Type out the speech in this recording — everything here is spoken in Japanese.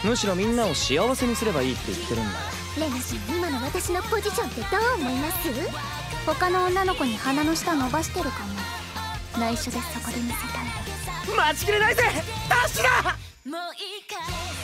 むしろみんなを幸せにすればいいって言ってるんだよ。 レナさん、今の私のポジションってどう思います？他の女の子に鼻の下伸ばしてるかも。内緒でそこで見せたい。 待ちきれないぜダッシュだ。 もういいかい